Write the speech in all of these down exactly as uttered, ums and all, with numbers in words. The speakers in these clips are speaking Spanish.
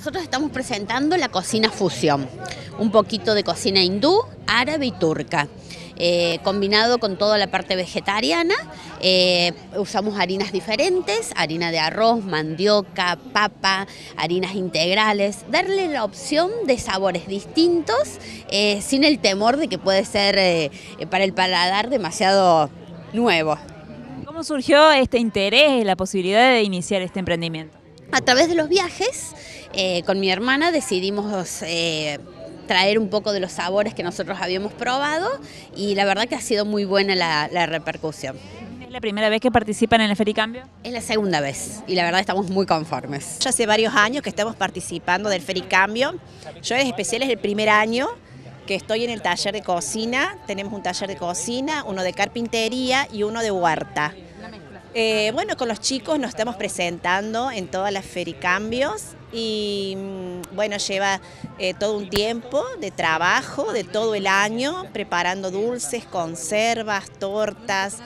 Nosotros estamos presentando la cocina fusión, un poquito de cocina hindú, árabe y turca. Eh, combinado con toda la parte vegetariana, eh, usamos harinas diferentes, harina de arroz, mandioca, papa, harinas integrales, darle la opción de sabores distintos eh, sin el temor de que puede ser eh, para el paladar demasiado nuevo. ¿Cómo surgió este interés, la posibilidad de iniciar este emprendimiento? A través de los viajes, eh, con mi hermana decidimos eh, traer un poco de los sabores que nosotros habíamos probado y la verdad que ha sido muy buena la, la repercusión. ¿Es la primera vez que participan en el Fericambio? Es la segunda vez y la verdad estamos muy conformes. Ya hace varios años que estamos participando del Fericambio. Yo en especial es el primer año que estoy en el taller de cocina. Tenemos un taller de cocina, uno de carpintería y uno de huerta. Eh, bueno, con los chicos nos estamos presentando en todas las Fericambios y bueno, lleva eh, todo un tiempo de trabajo, de todo el año, preparando dulces, conservas, tortas.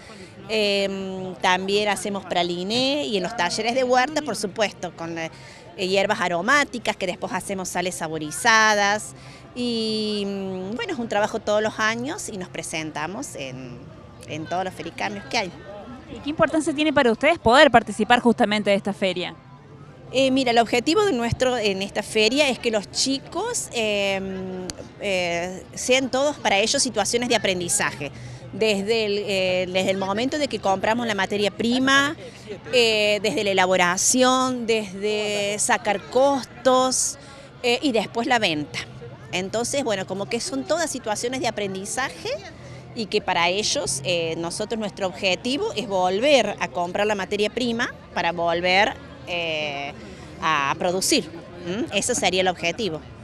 Eh, también hacemos praliné y en los talleres de huerta, por supuesto, con eh, hierbas aromáticas que después hacemos sales saborizadas. Y bueno, es un trabajo todos los años y nos presentamos en, en todos los Fericambios que hay. ¿Y qué importancia tiene para ustedes poder participar justamente de esta feria? Eh, mira, el objetivo de nuestro en esta feria es que los chicos eh, eh, sean todos para ellos situaciones de aprendizaje. Desde el, eh, desde el momento de que compramos la materia prima, eh, desde la elaboración, desde sacar costos eh, y después la venta. Entonces, bueno, como que son todas situaciones de aprendizaje y que para ellos, eh, nosotros nuestro objetivo es volver a comprar la materia prima para volver eh, a producir. ¿Mm? Ese sería el objetivo.